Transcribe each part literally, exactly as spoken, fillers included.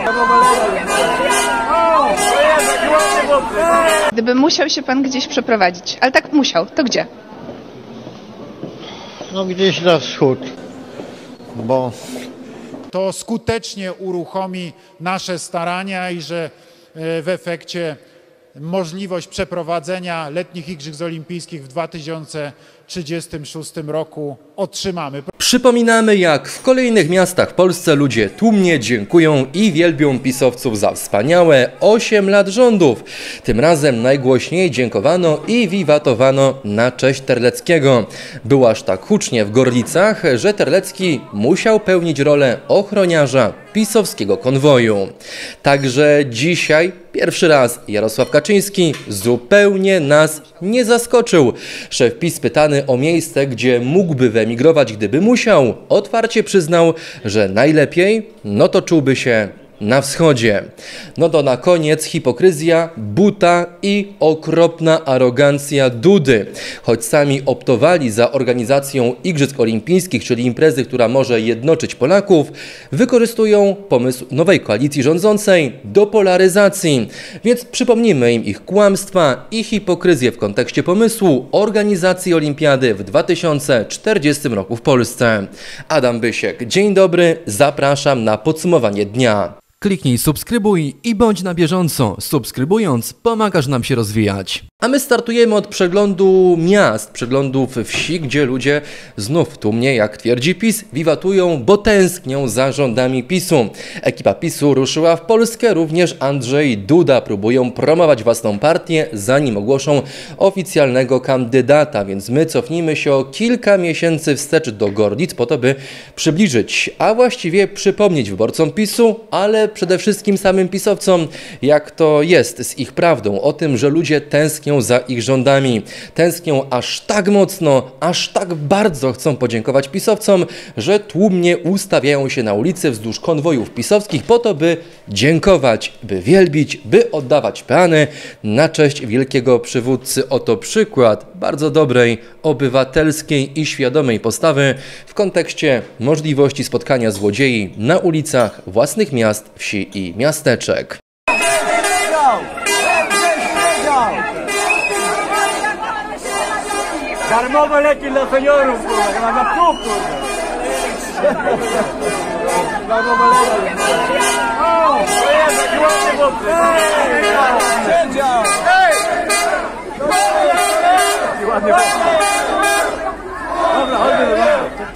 Gdyby musiał się pan gdzieś przeprowadzić, ale tak musiał, to gdzie? No gdzieś na wschód, bo to skutecznie uruchomi nasze starania i że w efekcie możliwość przeprowadzenia letnich Igrzysk Olimpijskich w dwa tysiące trzydziestym szóstym roku otrzymamy. Przypominamy, jak w kolejnych miastach w Polsce ludzie tłumnie dziękują i wielbią pisowców za wspaniałe osiem lat rządów. Tym razem najgłośniej dziękowano i wiwatowano na cześć Terleckiego. Było aż tak hucznie w Gorlicach, że Terlecki musiał pełnić rolę ochroniarza pisowskiego konwoju. Także dzisiaj pierwszy raz Jarosław Kaczyński zupełnie nas nie zaskoczył. Szef PiS pytany o miejsce, gdzie mógłby wyemigrować, gdyby musiał, otwarcie przyznał, że najlepiej no to czułby się na wschodzie. No to na koniec hipokryzja, buta i okropna arogancja Dudy. Choć sami optowali za organizacją Igrzysk Olimpijskich, czyli imprezy, która może jednoczyć Polaków, wykorzystują pomysł nowej koalicji rządzącej do polaryzacji. Więc przypomnijmy im ich kłamstwa i hipokryzję w kontekście pomysłu organizacji olimpiady w dwa tysiące czterdziestym roku w Polsce. Adam Bysiek, dzień dobry, zapraszam na podsumowanie dnia. Kliknij subskrybuj i bądź na bieżąco. Subskrybując pomagasz nam się rozwijać. A my startujemy od przeglądu miast, przeglądów wsi, gdzie ludzie znów tłumnie, jak twierdzi PiS, wiwatują, bo tęsknią za rządami PiSu. Ekipa PiSu ruszyła w Polskę, również Andrzej Duda. Próbują promować własną partię, zanim ogłoszą oficjalnego kandydata, więc my cofnijmy się o kilka miesięcy wstecz do Gorlic po to, by przybliżyć, a właściwie przypomnieć wyborcom PiSu, ale przede wszystkim samym pisowcom, jak to jest z ich prawdą o tym, że ludzie tęsknią za ich rządami. Tęsknią aż tak mocno, aż tak bardzo chcą podziękować pisowcom, że tłumnie ustawiają się na ulicy wzdłuż konwojów pisowskich po to, by dziękować, by wielbić, by oddawać peany na cześć wielkiego przywódcy. Oto przykład bardzo dobrej, obywatelskiej i świadomej postawy w kontekście możliwości spotkania złodziei na ulicach własnych miast, wsi i miasteczek. Darmowe leki dla seniorów, kurwa, nie ma na psów, kurwa. Darmowe leki. O, to jest taki ładny chłopcy. Sędzia! Taki ładny chłopcy. Dobra, chodźmy do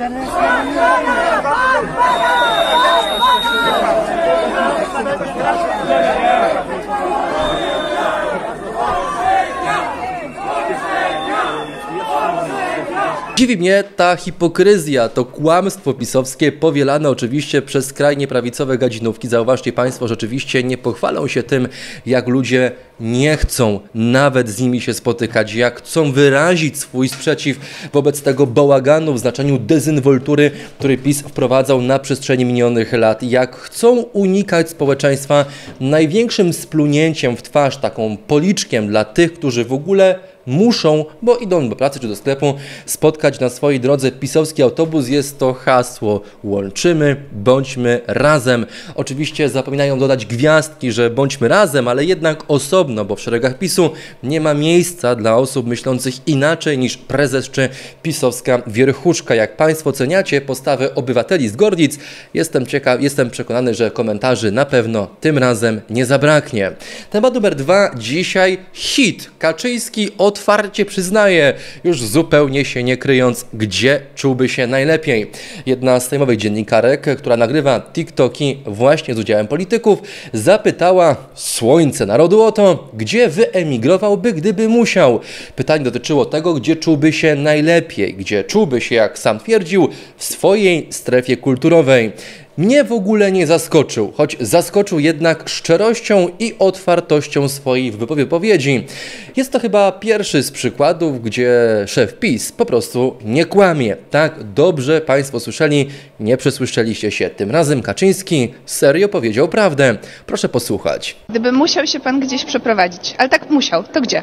Dziwi mnie ta hipokryzja, to kłamstwo pisowskie powielane oczywiście przez skrajnie prawicowe gadzinówki. Zauważcie Państwo, rzeczywiście nie pochwalą się tym, jak ludzie nie chcą nawet z nimi się spotykać, jak chcą wyrazić swój sprzeciw wobec tego bałaganu w znaczeniu dezynwoltury, który PiS wprowadzał na przestrzeni minionych lat, jak chcą unikać społeczeństwa największym splunięciem w twarz, taką policzkiem dla tych, którzy w ogóle muszą, bo idą do pracy czy do sklepu, spotkać na swojej drodze pisowski autobus. Jest to hasło łączymy, bądźmy razem. Oczywiście zapominają dodać gwiazdki, że bądźmy razem, ale jednak osobno, bo w szeregach PiSu nie ma miejsca dla osób myślących inaczej niż prezes czy pisowska wierchuszka. Jak Państwo oceniacie postawę obywateli z Gorlic, jestem ciekaw, jestem przekonany, że komentarzy na pewno tym razem nie zabraknie. Temat numer dwa. Dzisiaj hit. Kaczyński od otwarcie przyznaje, już zupełnie się nie kryjąc, gdzie czułby się najlepiej. Jedna z sejmowych dziennikarek, która nagrywa TikToki właśnie z udziałem polityków, zapytała Słońce Narodu o to, gdzie wyemigrowałby, gdyby musiał. Pytanie dotyczyło tego, gdzie czułby się najlepiej, gdzie czułby się, jak sam twierdził, w swojej strefie kulturowej. Mnie w ogóle nie zaskoczył, choć zaskoczył jednak szczerością i otwartością swojej wypowiedzi. Jest to chyba pierwszy z przykładów, gdzie szef PiS po prostu nie kłamie. Tak, dobrze Państwo słyszeli, nie przesłyszeliście się. Tym razem Kaczyński serio powiedział prawdę. Proszę posłuchać. Gdyby musiał się pan gdzieś przeprowadzić, ale tak musiał, to gdzie?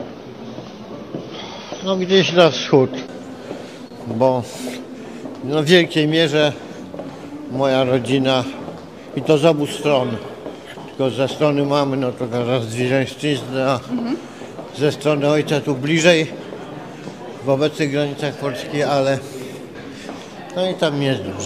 no gdzieś na wschód, bo w wielkiej mierze moja rodzina i to z obu stron tylko ze strony mamy, no to teraz Zwierzęszczyzny, a ze strony ojca tu bliżej, w obecnych granicach Polski, ale no i tam nie jest dobrze.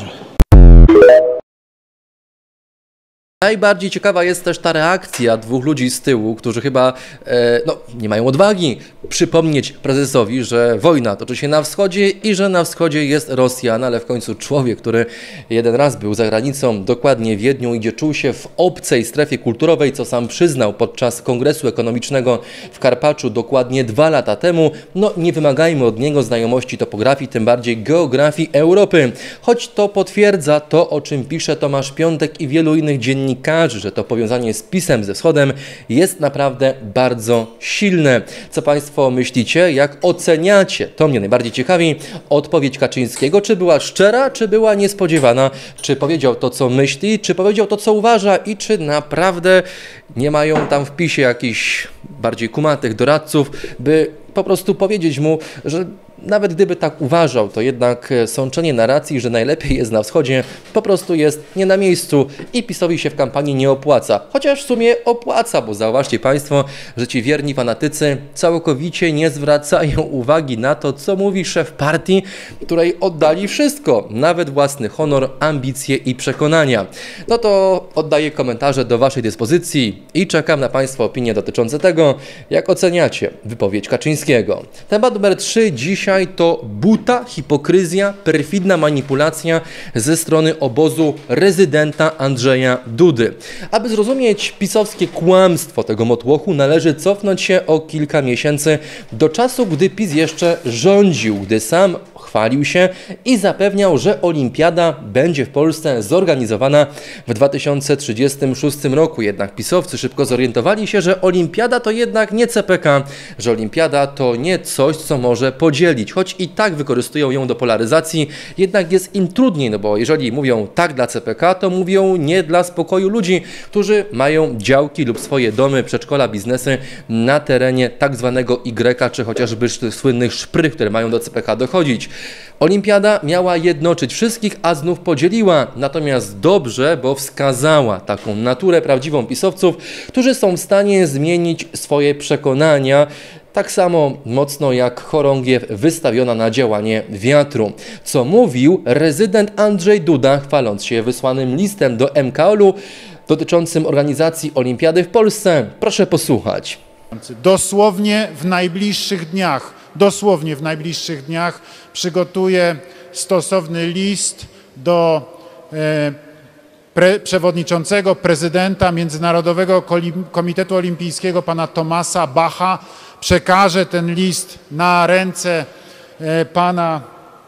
Najbardziej ciekawa jest też ta reakcja dwóch ludzi z tyłu, którzy chyba e, no, nie mają odwagi przypomnieć prezesowi, że wojna toczy się na wschodzie i że na wschodzie jest Rosja, no ale w końcu człowiek, który jeden raz był za granicą, dokładnie w Wiedniu, i gdzie czuł się w obcej strefie kulturowej, co sam przyznał podczas Kongresu Ekonomicznego w Karpaczu dokładnie dwa lata temu, no nie wymagajmy od niego znajomości topografii, tym bardziej geografii Europy, choć to potwierdza to, o czym pisze Tomasz Piątek i wielu innych dziennikarzy, że to powiązanie z PiS-em, ze wschodem jest naprawdę bardzo silne. Co Państwo myślicie? Jak oceniacie? To mnie najbardziej ciekawi. Odpowiedź Kaczyńskiego, czy była szczera, czy była niespodziewana? Czy powiedział to, co myśli, czy powiedział to, co uważa i czy naprawdę nie mają tam w PiS-ie jakichś bardziej kumatych doradców, by po prostu powiedzieć mu, że nawet gdyby tak uważał, to jednak sączenie narracji, że najlepiej jest na wschodzie, po prostu jest nie na miejscu i PiS-owi się w kampanii nie opłaca. Chociaż w sumie opłaca, bo zauważcie Państwo, że ci wierni fanatycy całkowicie nie zwracają uwagi na to, co mówi szef partii, której oddali wszystko, nawet własny honor, ambicje i przekonania. No to oddaję komentarze do Waszej dyspozycji i czekam na Państwa opinie dotyczące tego, jak oceniacie wypowiedź Kaczyńskiego. Temat numer trzy dzisiaj to buta, hipokryzja, perfidna manipulacja ze strony obozu rezydenta Andrzeja Dudy. Aby zrozumieć pisowskie kłamstwo tego motłochu, należy cofnąć się o kilka miesięcy do czasu, gdy PiS jeszcze rządził, gdy sam chwalił się i zapewniał, że olimpiada będzie w Polsce zorganizowana w dwa tysiące trzydziestym szóstym roku. Jednak pisowcy szybko zorientowali się, że olimpiada to jednak nie C P K, że olimpiada to nie coś, co może podzielić, choć i tak wykorzystują ją do polaryzacji, jednak jest im trudniej, no bo jeżeli mówią tak dla C P K, to mówią nie dla spokoju ludzi, którzy mają działki lub swoje domy, przedszkola, biznesy na terenie tak zwanego Y, czy chociażby słynnych szprych, które mają do C P K dochodzić. Olimpiada miała jednoczyć wszystkich, a znów podzieliła. Natomiast dobrze, bo wskazała taką naturę prawdziwą pisowców, którzy są w stanie zmienić swoje przekonania, tak samo mocno jak chorągiew wystawiona na działanie wiatru. Co mówił rezydent Andrzej Duda, chwaląc się wysłanym listem do M K O L-u dotyczącym organizacji olimpiady w Polsce. Proszę posłuchać. Dosłownie w najbliższych dniach, dosłownie w najbliższych dniach przygotuję stosowny list do e, pre, przewodniczącego, prezydenta Międzynarodowego Komitetu Olimpijskiego, pana Thomasa Bacha. Przekażę ten list na ręce e, pana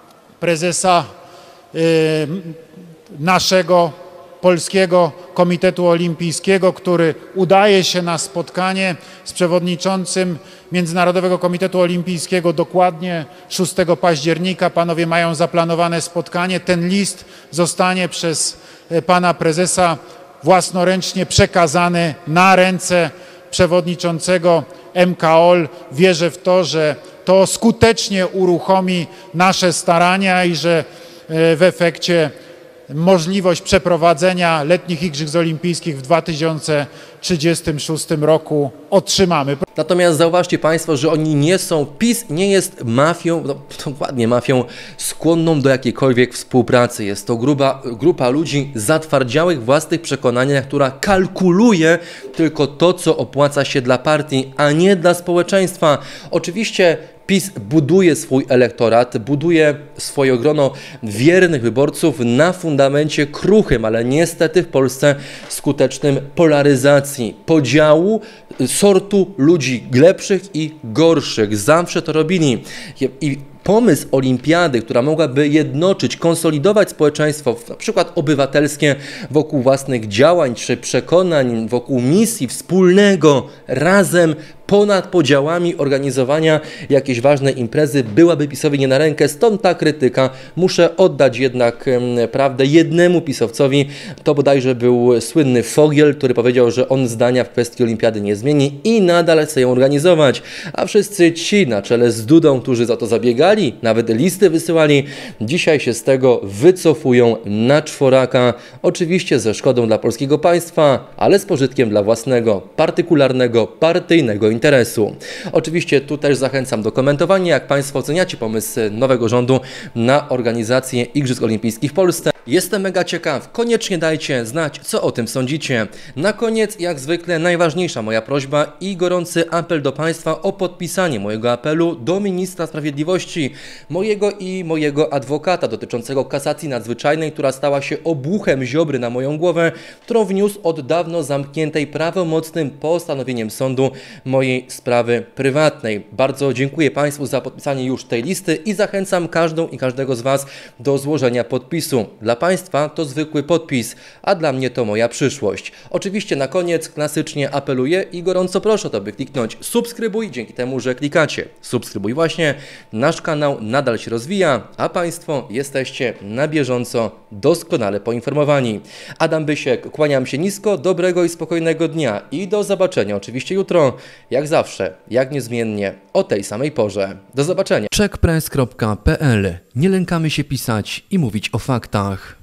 prezesa e, naszego Polskiego Komitetu Olimpijskiego, który udaje się na spotkanie z przewodniczącym Międzynarodowego Komitetu Olimpijskiego dokładnie szóstego października. Panowie mają zaplanowane spotkanie. Ten list zostanie przez pana prezesa własnoręcznie przekazany na ręce przewodniczącego M K O L. Wierzę w to, że to skutecznie uruchomi nasze starania i że w efekcie możliwość przeprowadzenia letnich Igrzysk Olimpijskich w dwa tysiące trzydziestym szóstym roku otrzymamy. Natomiast zauważcie Państwo, że oni nie są, PiS nie jest mafią, no, dokładnie mafią skłonną do jakiejkolwiek współpracy. Jest to gruba, grupa ludzi zatwardziałych w własnych przekonaniach, która kalkuluje tylko to, co opłaca się dla partii, a nie dla społeczeństwa. Oczywiście PiS buduje swój elektorat, buduje swoje grono wiernych wyborców na fundamencie kruchym, ale niestety w Polsce skutecznym polaryzacji, podziału sortu ludzi lepszych i gorszych. Zawsze to robili. I pomysł olimpiady, która mogłaby jednoczyć, konsolidować społeczeństwo, na przykład obywatelskie, wokół własnych działań czy przekonań, wokół misji wspólnego, razem ponad podziałami organizowania jakiejś ważnej imprezy byłaby PiS-owi nie na rękę, stąd ta krytyka. Muszę oddać jednak em, prawdę jednemu pisowcowi, to bodajże był słynny Fogiel, który powiedział, że on zdania w kwestii olimpiady nie zmieni i nadal chce ją organizować, a wszyscy ci na czele z Dudą, którzy za to zabiegali, nawet listy wysyłali, dzisiaj się z tego wycofują na czworaka, oczywiście ze szkodą dla polskiego państwa, ale z pożytkiem dla własnego, partykularnego, partyjnego interesu. Oczywiście tu też zachęcam do komentowania, jak Państwo oceniacie pomysł nowego rządu na organizację Igrzysk Olimpijskich w Polsce. Jestem mega ciekaw, koniecznie dajcie znać, co o tym sądzicie. Na koniec, jak zwykle, najważniejsza moja prośba i gorący apel do Państwa o podpisanie mojego apelu do ministra sprawiedliwości, mojego i mojego adwokata dotyczącego kasacji nadzwyczajnej, która stała się obuchem Ziobry na moją głowę, którą wniósł od dawno zamkniętej prawomocnym postanowieniem sądu mojej sprawy prywatnej. Bardzo dziękuję Państwu za podpisanie już tej listy i zachęcam każdą i każdego z Was do złożenia podpisu. Dla Państwa to zwykły podpis, a dla mnie to moja przyszłość. Oczywiście na koniec klasycznie apeluję i gorąco proszę o to, by kliknąć subskrybuj, dzięki temu, że klikacie subskrybuj właśnie. Nasz kanał nadal się rozwija, a Państwo jesteście na bieżąco doskonale poinformowani. Adam Bysiek, kłaniam się nisko, dobrego i spokojnego dnia i do zobaczenia oczywiście jutro, jak zawsze, jak niezmiennie, o tej samej porze. Do zobaczenia. czek press kropka p l. Nie lękamy się pisać i mówić o faktach.